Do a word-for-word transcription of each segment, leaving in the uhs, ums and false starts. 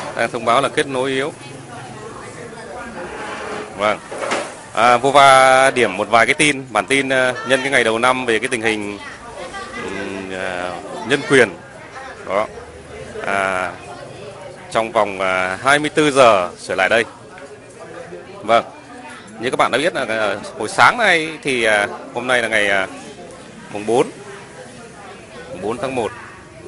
đang thông báo là kết nối yếu. Vâng. À, vô va điểm một vài cái tin, bản tin uh, nhân cái ngày đầu năm về cái tình hình um, uh, nhân quyền đó. À, trong vòng uh, hai mươi tư giờ trở lại đây. Vâng. Như các bạn đã biết là uh, hồi sáng nay thì uh, hôm nay là ngày uh, mùng bốn, mùng bốn tháng một.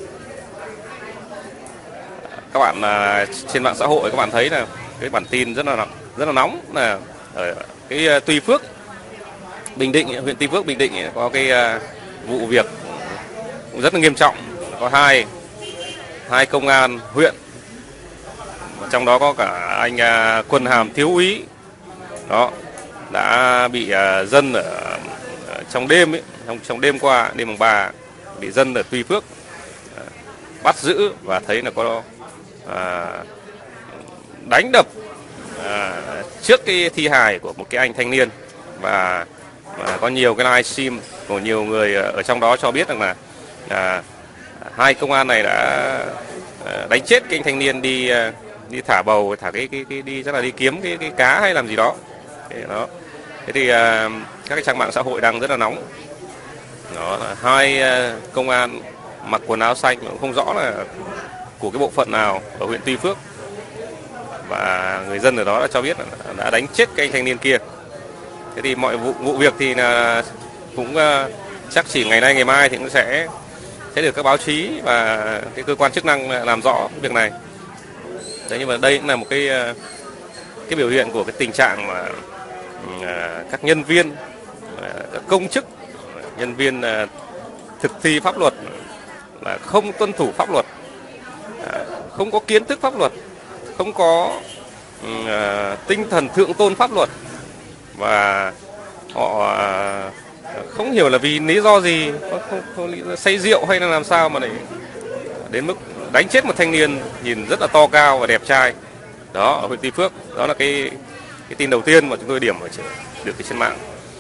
Các bạn uh, trên mạng xã hội các bạn thấy là cái bản tin rất là rất là nóng là ở cái uh, Tuy Phước, Bình Định, huyện Tuy Phước, Bình Định có cái uh, vụ việc rất là nghiêm trọng, có hai hai công an huyện, trong đó có cả anh uh, quân hàm thiếu úy đó đã bị uh, dân ở, ở trong đêm ấy, trong trong đêm qua, đêm mùng ba bị dân ở Tuy Phước uh, bắt giữ và thấy là có uh, đánh đập À, trước cái thi hài của một cái anh thanh niên, và, và có nhiều cái livestream của nhiều người ở trong đó cho biết rằng là à, hai công an này đã à, đánh chết cái anh thanh niên đi à, đi thả bầu, thả cái cái, cái đi chắc là đi kiếm cái cái cá hay làm gì đó. Thế đó. Thế thì à, các cái trang mạng xã hội đang rất là nóng. Đó là hai à, công an mặc quần áo xanh cũng không rõ là của cái bộ phận nào ở huyện Tuy Phước. Và người dân ở đó đã cho biết là đã đánh chết cái anh thanh niên kia. Thế thì mọi vụ, vụ việc thì là cũng uh, chắc chỉ ngày nay ngày mai thì cũng sẽ sẽ được các báo chí và cái cơ quan chức năng làm rõ việc này. Đấy, nhưng mà đây cũng là một cái uh, cái biểu hiện của cái tình trạng mà uh, các nhân viên, uh, các công chức, nhân viên uh, thực thi pháp luật là không tuân thủ pháp luật, uh, không có kiến thức pháp luật, không có uh, tinh thần thượng tôn pháp luật, và họ uh, không hiểu là vì lý do gì, không, không say rượu hay là làm sao mà lại đến mức đánh chết một thanh niên nhìn rất là to cao và đẹp trai đó ở huyện Tuy Phước. Đó là cái cái tin đầu tiên mà chúng tôi điểm ở trên, được trên mạng.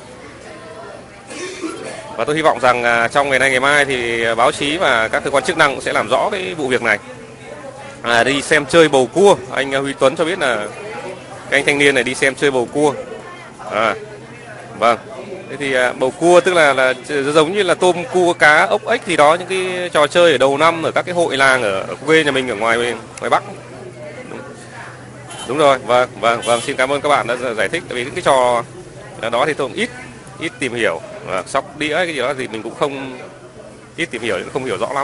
Và tôi hy vọng rằng uh, trong ngày nay ngày mai thì báo chí và các cơ quan chức năng cũng sẽ làm rõ cái vụ việc này. À, đi xem chơi bầu cua, anh Huy Tuấn cho biết là cái anh thanh niên này đi xem chơi bầu cua. À, vâng. Thế thì à, bầu cua tức là là giống như là tôm cua cá ốc ếch gì đó, những cái trò chơi ở đầu năm ở các cái hội làng ở, ở quê nhà mình ở ngoài ngoài Bắc. Đúng, đúng rồi, vâng, vâng, vâng. Xin cảm ơn các bạn đã giải thích. Tại vì những cái trò đó thì tôi cũng ít ít tìm hiểu. À, sóc đĩa cái gì đó thì mình cũng không ít tìm hiểu, không hiểu rõ lắm.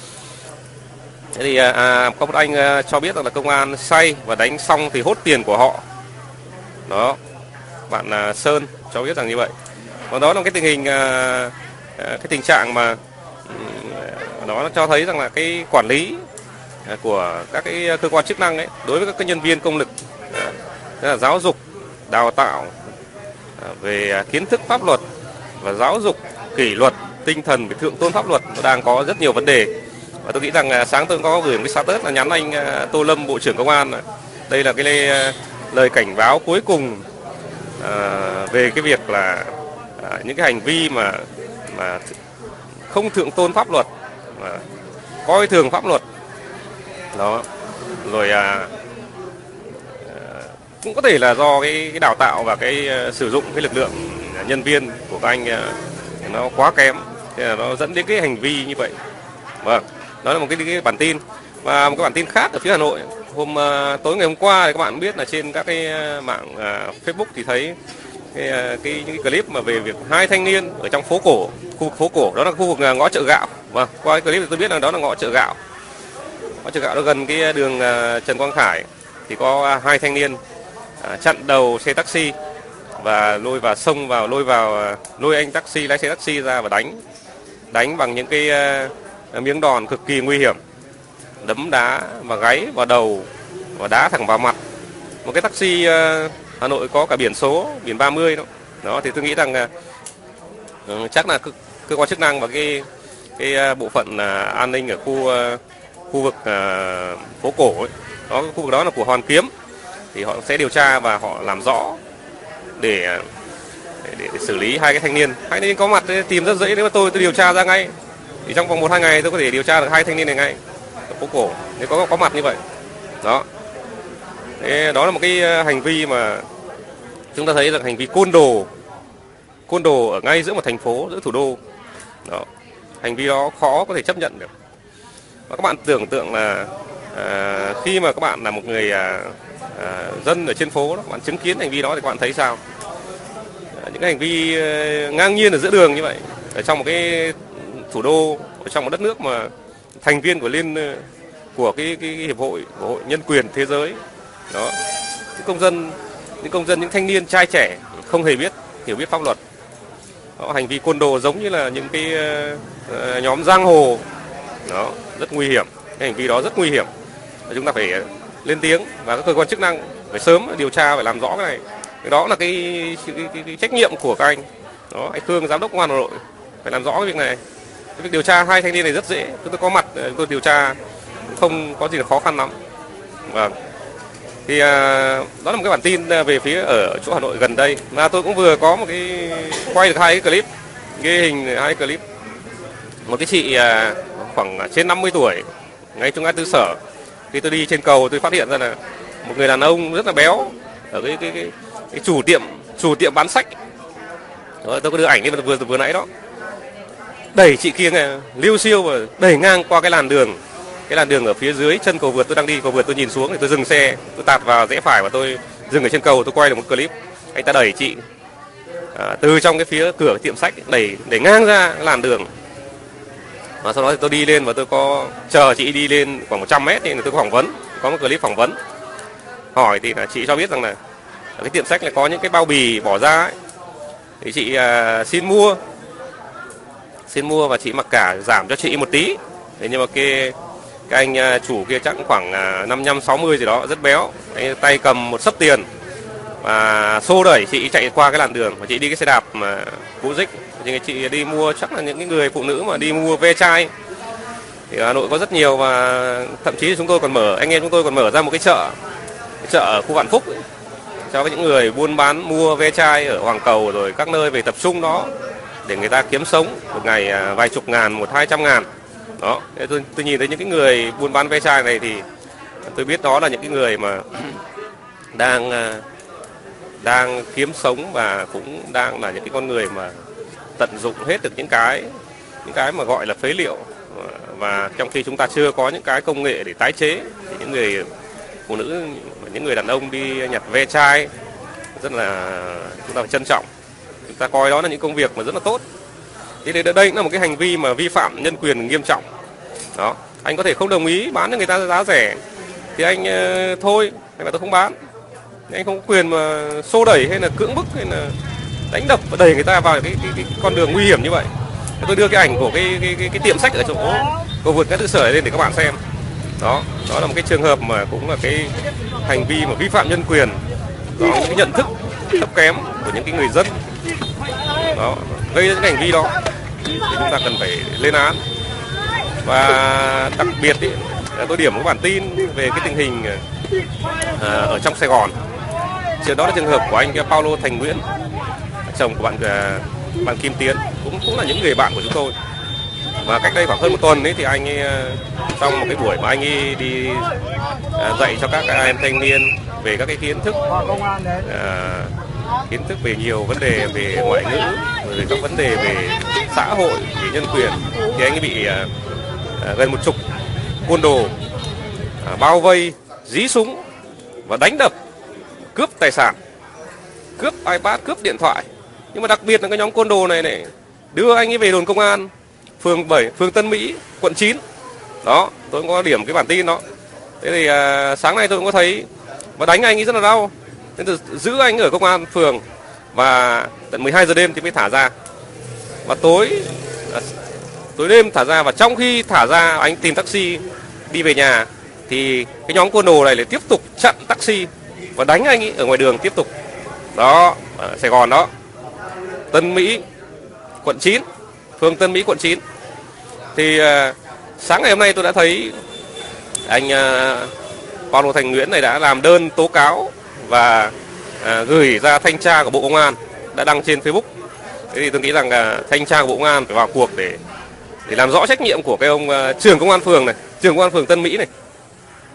Thế thì à, có một anh à, cho biết rằng là công an say và đánh xong thì hốt tiền của họ. Đó, bạn à, Sơn cho biết rằng như vậy. Còn đó là cái tình hình à, cái tình trạng mà nó cho thấy rằng là cái quản lý của các cái cơ quan chức năng ấy đối với các cái nhân viên công lực, à, là giáo dục, đào tạo à, về kiến thức pháp luật và giáo dục kỷ luật, tinh thần về thượng tôn pháp luật nó đang có rất nhiều vấn đề. Và tôi nghĩ rằng sáng tôi có gửi một cái status là nhắn anh Tô Lâm, Bộ trưởng Công an. Đây là cái lời cảnh báo cuối cùng à, về cái việc là à, những cái hành vi mà mà không thượng tôn pháp luật, mà coi thường pháp luật. Đó. Rồi à, cũng có thể là do cái, cái đào tạo và cái sử dụng cái lực lượng nhân viên của các anh nó quá kém, thế là nó dẫn đến cái hành vi như vậy. Vâng. Đó là một cái, cái bản tin. Và một cái bản tin khác ở phía Hà Nội. Hôm uh, tối ngày hôm qua thì các bạn biết là trên các cái mạng uh, Facebook thì thấy cái, uh, cái những cái clip mà về việc hai thanh niên ở trong phố cổ, khu vực phố cổ, đó là khu vực uh, ngõ chợ gạo. Vâng, qua cái clip thì tôi biết là đó là ngõ chợ gạo. Ngõ chợ gạo nó gần cái đường uh, Trần Quang Khải, thì có uh, hai thanh niên uh, chặn đầu xe taxi và lôi vào xông vào lôi vào uh, lôi anh taxi lái xe taxi ra và đánh đánh bằng những cái uh, miếng đòn cực kỳ nguy hiểm, đấm đá và gáy vào đầu và đá thẳng vào mặt. Một cái taxi uh, Hà Nội có cả biển số, biển ba mươi đó. Đó thì tôi nghĩ rằng uh, chắc là cơ, cơ quan chức năng và cái cái uh, bộ phận uh, an ninh ở khu uh, khu vực uh, phố cổ ấy. Đó, cái khu vực đó là của Hoàn Kiếm, thì họ sẽ điều tra và họ làm rõ để để, để, để xử lý hai cái thanh niên. Hai thanh niên có mặt tìm rất dễ, nếu mà tôi tôi điều tra ra ngay. Thì trong vòng một hai ngày tôi có thể điều tra được hai thanh niên này ngay ở phố cổ, nếu có có mặt như vậy. Đó. Thế đó là một cái hành vi mà chúng ta thấy là hành vi côn đồ, côn đồ ở ngay giữa một thành phố, giữa thủ đô. Đó. Hành vi đó khó có thể chấp nhận được. Và các bạn tưởng tượng là à, khi mà các bạn là một người à, à, dân ở trên phố đó, các bạn chứng kiến hành vi đó thì các bạn thấy sao? À, những cái hành vi ngang nhiên ở giữa đường như vậy, ở trong một cái thủ đô, ở trong một đất nước mà thành viên của liên của cái, cái, cái hiệp hội của hội nhân quyền thế giới đó, những công dân, những công dân, những thanh niên trai trẻ không hề biết hiểu biết pháp luật. Đó, hành vi côn đồ giống như là những cái uh, nhóm giang hồ đó, rất nguy hiểm. Cái hành vi đó rất nguy hiểm và chúng ta phải lên tiếng, và các cơ quan chức năng phải sớm điều tra, phải làm rõ cái này. Cái đó là cái, cái, cái, cái trách nhiệm của các anh. Đó, anh Khương, giám đốc công an Hà Nội phải làm rõ cái việc này. Cái việc điều tra hai thanh niên này rất dễ, chúng tôi có mặt, chúng tôi điều tra không có gì là khó khăn lắm. Vâng. Thì à, đó là một cái bản tin về phía ở chỗ Hà Nội gần đây, mà tôi cũng vừa có một cái quay được hai cái clip, ghi hình hai clip. Một cái chị à, khoảng trên năm mươi tuổi, ngay trong ngã tư Sở, khi tôi đi trên cầu tôi phát hiện ra là một người đàn ông rất là béo ở cái cái cái, cái chủ tiệm chủ tiệm bán sách. Đó, tôi có đưa ảnh lên vừa vừa nãy đó, đẩy chị kia này, liêu siêu và đẩy ngang qua cái làn đường. Cái làn đường ở phía dưới chân cầu vượt, tôi đang đi cầu vượt, tôi nhìn xuống thì tôi dừng xe, tôi tạt vào rẽ phải và tôi dừng ở trên cầu, tôi quay được một clip. Anh ta đẩy chị à, từ trong cái phía cửa cái tiệm sách đẩy đẩy ngang ra cái làn đường. Và sau đó thì tôi đi lên và tôi có chờ chị đi lên khoảng một trăm mét thì tôi có phỏng vấn, có một clip phỏng vấn. Hỏi thì là chị cho biết rằng là ở cái tiệm sách này có những cái bao bì bỏ ra ấy, thì chị à, xin mua, xin mua và chị mặc cả giảm cho chị một tí. Thế nhưng mà cái cái anh chủ kia chắc khoảng năm mươi lăm sáu mươi gì đó, rất béo, anh tay cầm một xấp tiền và xô đẩy chị chạy qua cái làn đường. Và chị đi cái xe đạp mà cũ dích, thì chị đi mua, chắc là những cái người phụ nữ mà đi mua ve chai thì Hà Nội có rất nhiều, và thậm chí chúng tôi còn mở, anh em chúng tôi còn mở ra một cái chợ, cái chợ ở khu Vạn Phúc ấy, cho những người buôn bán mua ve chai ở Hoàng Cầu rồi các nơi về tập trung đó để người ta kiếm sống một ngày vài chục ngàn, một hai trăm ngàn. Đó, tôi, tôi nhìn thấy những cái người buôn bán ve chai này thì tôi biết đó là những cái người mà đang đang kiếm sống và cũng đang là những cái con người mà tận dụng hết được những cái những cái mà gọi là phế liệu, và trong khi chúng ta chưa có những cái công nghệ để tái chế thì những người phụ nữ, những người đàn ông đi nhặt ve chai rất là, chúng ta phải trân trọng, chúng ta coi đó là những công việc mà rất là tốt. Thì đây cũng là một cái hành vi mà vi phạm nhân quyền nghiêm trọng. Đó, anh có thể không đồng ý bán cho người ta giá rẻ thì anh uh, thôi, hay là tôi không bán. Anh không có quyền mà xô đẩy hay là cưỡng bức hay là đánh đập và đẩy người ta vào cái, cái, cái con đường nguy hiểm như vậy. Tôi đưa cái ảnh của cái cái cái, cái tiệm sách ở chỗ cầu vượt ngã tư Sở lên để các bạn xem. Đó, đó là một cái trường hợp mà cũng là cái hành vi mà vi phạm nhân quyền, đó, những cái nhận thức thấp kém của những cái người dân. Đó, gây ra những hành vi đó thì chúng ta cần phải lên án. Và đặc biệt ý, tôi điểm một bản tin về cái tình hình à, ở trong Sài Gòn. Trường đó là trường hợp của anh Paulo Thành Nguyễn, chồng của bạn bạn Kim Tiến, cũng cũng là những người bạn của chúng tôi. Và cách đây khoảng hơn một tuần ấy thì anh ấy, trong một cái buổi mà anh ấy đi à, dạy cho các em thanh niên về các cái kiến thức à, kiến thức về nhiều vấn đề về ngoại ngữ, về các vấn đề về xã hội, về nhân quyền, thì anh ấy bị à, à, gần một chục côn đồ à, bao vây, dí súng và đánh đập, cướp tài sản, cướp iPad, cướp điện thoại. Nhưng mà đặc biệt là cái nhóm côn đồ này này đưa anh ấy về đồn công an phường bảy, phường Tân Mỹ, quận chín. Đó, tôi cũng có điểm cái bản tin đó. Thế thì à, sáng nay tôi cũng có thấy, và đánh anh ấy rất là đau. Nên tôi giữ anh ở công an phường và tận mười hai giờ đêm thì mới thả ra. Và tối à, tối đêm thả ra, và trong khi thả ra anh tìm taxi đi về nhà thì cái nhóm côn đồ này lại tiếp tục chặn taxi và đánh anh ấy ở ngoài đường tiếp tục. Đó, ở Sài Gòn đó, Tân Mỹ, quận chín, phường Tân Mỹ, quận chín. Thì à, sáng ngày hôm nay tôi đã thấy anh à, Paulo Thành Nguyễn này đã làm đơn tố cáo và à, gửi ra thanh tra của Bộ Công an, đã đăng trên Facebook. Thế thì tôi nghĩ rằng à, thanh tra của Bộ Công an phải vào cuộc để để làm rõ trách nhiệm của cái ông uh, trưởng công an phường này, trưởng công an phường Tân Mỹ này.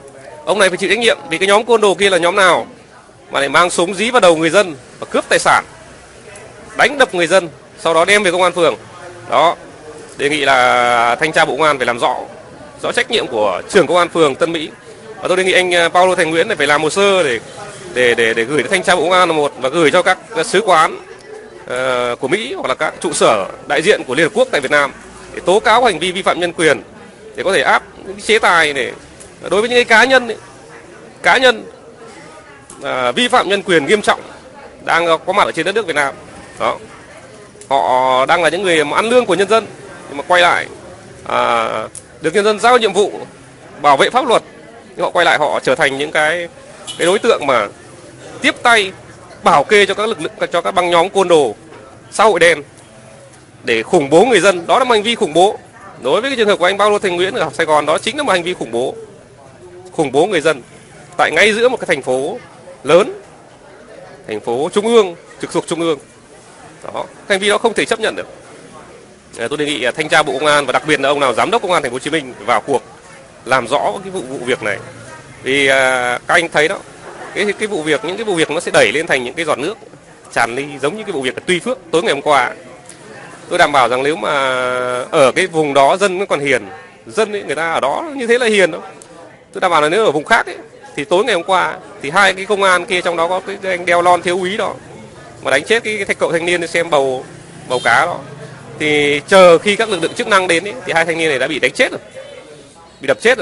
Ông này phải chịu trách nhiệm vì cái nhóm côn đồ kia là nhóm nào mà lại mang súng dí vào đầu người dân và cướp tài sản, đánh đập người dân, sau đó đem về công an phường. Đó, đề nghị là thanh tra Bộ Công an phải làm rõ rõ trách nhiệm của trưởng công an phường Tân Mỹ. Và tôi đề nghị anh Paulo Thành Nguyễn này phải làm hồ sơ để để để để gửi đến thanh tra Bộ Công an là một, và gửi cho các sứ quán uh, của Mỹ hoặc là các trụ sở đại diện của Liên Hợp Quốc tại Việt Nam để tố cáo hành vi vi phạm nhân quyền, để có thể áp những chế tài để đối với những cái cá nhân ấy, cá nhân uh, vi phạm nhân quyền nghiêm trọng đang có mặt ở trên đất nước Việt Nam. Đó, họ đang là những người mà ăn lương của nhân dân nhưng mà quay lại à, được nhân dân giao nhiệm vụ bảo vệ pháp luật, nhưng họ quay lại họ trở thành những cái cái đối tượng mà tiếp tay bảo kê cho các lực lượng, cho các băng nhóm côn đồ xã hội đen để khủng bố người dân. Đó là một hành vi khủng bố. Đối với cái trường hợp của anh Paulo Thành Nguyễn ở Sài Gòn, đó chính là một hành vi khủng bố, khủng bố người dân tại ngay giữa một cái thành phố lớn, thành phố trung ương, trực thuộc trung ương. Đó, hành vi đó không thể chấp nhận được. Tôi đề nghị thanh tra Bộ Công an và đặc biệt là ông nào giám đốc Công an Thành phố Hồ Chí Minh vào cuộc làm rõ cái vụ vụ việc này. Vì à, các anh thấy đó, cái cái vụ việc những cái vụ việc nó sẽ đẩy lên thành những cái giọt nước tràn ly, giống như cái vụ việc ở Tuy Phước tối ngày hôm qua. Tôi đảm bảo rằng nếu mà ở cái vùng đó dân còn hiền, dân ấy, người ta ở đó như thế là hiền đâu. Tôi đảm bảo là nếu ở vùng khác ấy, thì tối ngày hôm qua thì hai cái công an kia, trong đó có cái, cái anh đeo lon thiếu úy đó mà đánh chết cái, cái thạch cậu thanh niên xem bầu bầu cá đó, thì chờ khi các lực lượng chức năng đến ấy, thì hai thanh niên này đã bị đánh chết rồi, bị đập chết rồi.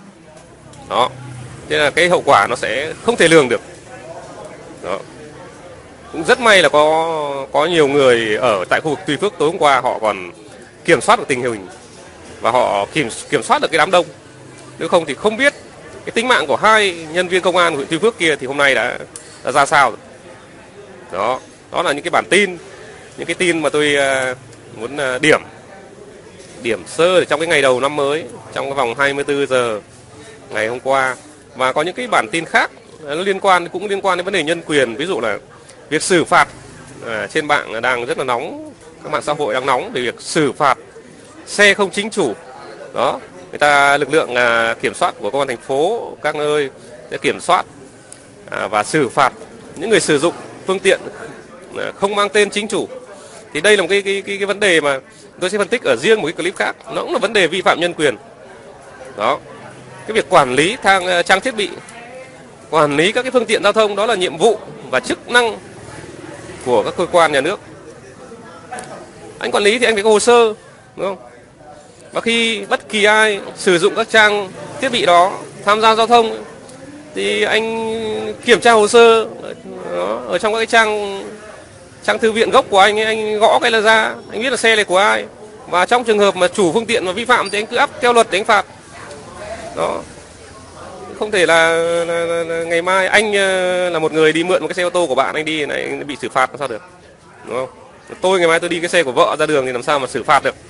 Đó, thế là cái hậu quả nó sẽ không thể lường được. Đó, cũng rất may là có có nhiều người ở tại khu vực Tuy Phước tối hôm qua họ còn kiểm soát được tình hình và họ kiểm kiểm soát được cái đám đông. Nếu không thì không biết cái tính mạng của hai nhân viên công an của huyện Tuy Phước kia thì hôm nay đã, đã ra sao rồi. Đó, đó là những cái bản tin, những cái tin mà tôi uh, muốn uh, điểm điểm sơ trong cái ngày đầu năm mới, trong cái vòng hai mươi tư giờ ngày hôm qua. Và có những cái bản tin khác nó liên quan, cũng liên quan đến vấn đề nhân quyền, ví dụ là việc xử phạt uh, trên mạng đang rất là nóng, các mạng xã hội đang nóng về việc xử phạt xe không chính chủ. Đó, người ta lực lượng uh, kiểm soát của công an thành phố các nơi sẽ kiểm soát uh, và xử phạt những người sử dụng phương tiện không mang tên chính chủ. Thì đây là một cái cái cái, cái vấn đề mà tôi sẽ phân tích ở riêng một cái clip khác, nó cũng là vấn đề vi phạm nhân quyền. Đó, cái việc quản lý thang trang thiết bị, quản lý các cái phương tiện giao thông, đó là nhiệm vụ và chức năng của các cơ quan nhà nước. Anh quản lý thì anh phải có hồ sơ, đúng không? Và khi bất kỳ ai sử dụng các trang thiết bị đó tham gia giao thông thì anh kiểm tra hồ sơ đó, ở trong các cái trang trang thư viện gốc của anh ấy, anh gõ cái là ra, anh biết là xe này của ai. Và trong trường hợp mà chủ phương tiện mà vi phạm thì anh cứ áp theo luật để anh phạt. Đó, không thể là, là, là, là ngày mai anh là một người đi mượn một cái xe ô tô của bạn anh đi này anh bị xử phạt làm sao được, đúng không? Tôi ngày mai tôi đi cái xe của vợ ra đường thì làm sao mà xử phạt được,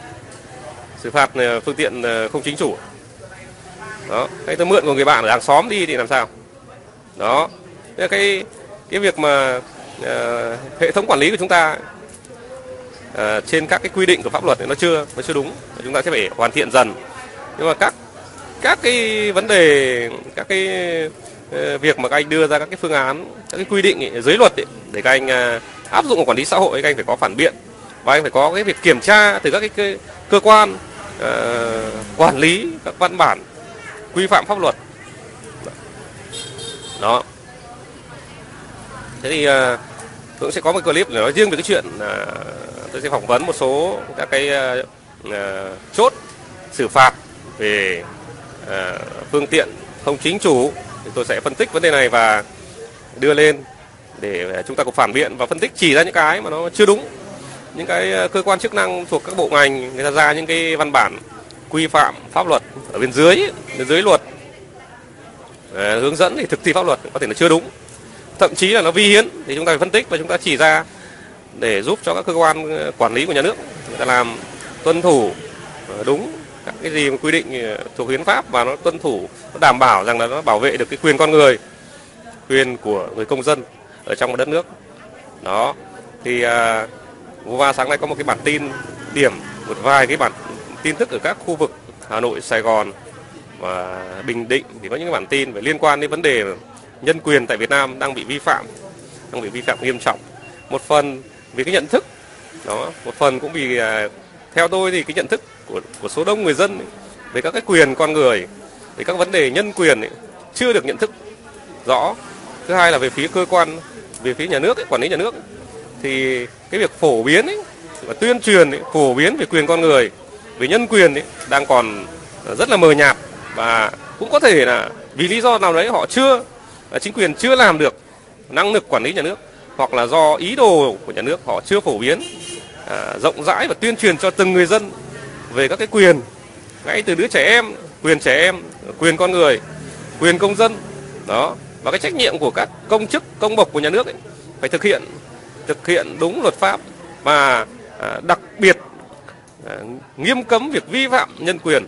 xử phạt phương tiện không chính chủ. Đó, cái tôi mượn của người bạn ở hàng xóm đi thì làm sao? Đó, cái cái việc mà uh, hệ thống quản lý của chúng ta uh, trên các cái quy định của pháp luật nó chưa nó chưa đúng, chúng ta sẽ phải hoàn thiện dần. Nhưng mà các các cái vấn đề, các cái uh, việc mà các anh đưa ra các cái phương án, các cái quy định ấy, dưới luật ấy, để các anh uh, áp dụng vào quản lý xã hội, các anh phải có phản biện và anh phải có cái việc kiểm tra từ các cái cơ, cơ quan uh, quản lý các văn bản quy phạm pháp luật. Đó. Thế thì uh, tôi cũng sẽ có một clip để nói riêng về cái chuyện uh, tôi sẽ phỏng vấn một số các cái uh, uh, chốt xử phạt về uh, phương tiện không chính chủ. Thì tôi sẽ phân tích vấn đề này và đưa lên để chúng ta cùng phản biện và phân tích chỉ ra những cái mà nó chưa đúng. Những cái cơ quan chức năng thuộc các bộ ngành người ta ra những cái văn bản quy phạm pháp luật ở bên dưới, bên dưới luật à, hướng dẫn thì thực thi pháp luật có thể là chưa đúng, thậm chí là nó vi hiến, thì chúng ta phải phân tích và chúng ta chỉ ra để giúp cho các cơ quan quản lý của nhà nước người ta làm tuân thủ đúng các cái gì mà quy định thuộc hiến pháp và nó tuân thủ, nó đảm bảo rằng là nó bảo vệ được cái quyền con người, quyền của người công dân ở trong một đất nước. Đó, thì à, vừa qua sáng nay có một cái bản tin điểm một vài cái bản tin tức ở các khu vực Hà Nội, Sài Gòn và Bình Định thì có những cái bản tin về liên quan đến vấn đề nhân quyền tại Việt Nam đang bị vi phạm, đang bị vi phạm nghiêm trọng. Một phần vì cái nhận thức đó, một phần cũng vì theo tôi thì cái nhận thức của của số đông người dân ấy, về các cái quyền con người, về các vấn đề nhân quyền ấy, chưa được nhận thức rõ. Thứ hai là về phía cơ quan, về phía nhà nước ấy, quản lý nhà nước ấy, thì cái việc phổ biến ấy, và tuyên truyền ấy, phổ biến về quyền con người, về nhân quyền ấy, đang còn rất là mờ nhạt, và cũng có thể là vì lý do nào đấy họ chưa, chính quyền chưa làm được năng lực quản lý nhà nước, hoặc là do ý đồ của nhà nước họ chưa phổ biến à, rộng rãi và tuyên truyền cho từng người dân về các cái quyền, ngay từ đứa trẻ em, quyền trẻ em, quyền con người, quyền công dân đó, và cái trách nhiệm của các công chức công bộc của nhà nước ấy, phải thực hiện thực hiện đúng luật pháp, và à, đặc biệt à, nghiêm cấm việc vi phạm nhân quyền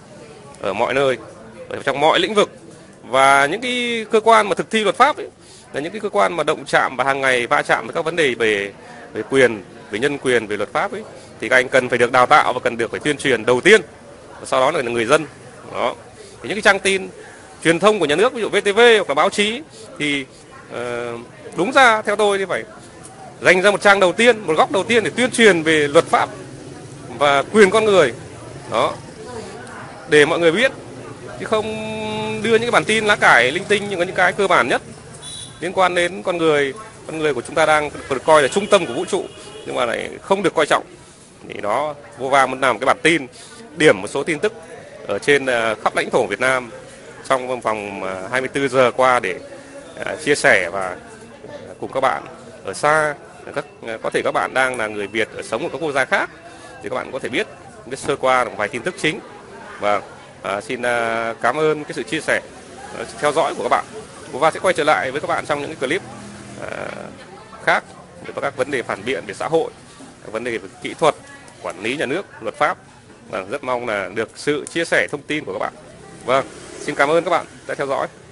ở mọi nơi, ở trong mọi lĩnh vực. Và những cái cơ quan mà thực thi luật pháp ấy, là những cái cơ quan mà động chạm và hàng ngày va chạm với các vấn đề về về quyền, về nhân quyền, về luật pháp ấy, thì các anh cần phải được đào tạo và cần được phải tuyên truyền đầu tiên, sau đó là người dân đó. Thì những cái trang tin truyền thông của nhà nước, ví dụ vê tê vê hoặc là báo chí, thì uh, đúng ra theo tôi thì phải dành ra một trang đầu tiên, một góc đầu tiên để tuyên truyền về luật pháp và quyền con người đó, để mọi người biết, chứ không đưa những cái bản tin lá cải linh tinh, nhưng có những cái cơ bản nhất liên quan đến con người, con người của chúng ta đang được coi là trung tâm của vũ trụ, nhưng mà lại không được coi trọng, thì đó vô vàn muốn làm cái bản tin điểm một số tin tức ở trên khắp lãnh thổ Việt Nam trong vòng hai mươi tư giờ qua, để chia sẻ và cùng các bạn ở xa, các có thể các bạn đang là người Việt ở sống ở các quốc gia khác, thì các bạn có thể biết biết sơ qua một vài tin tức chính. Và à, xin à, cảm ơn cái sự chia sẻ, à, theo dõi của các bạn. Và sẽ quay trở lại với các bạn trong những cái clip à, khác về các vấn đề phản biện về xã hội, các vấn đề về kỹ thuật, quản lý nhà nước, luật pháp. Và rất mong là được sự chia sẻ thông tin của các bạn. Vâng, xin cảm ơn các bạn đã theo dõi.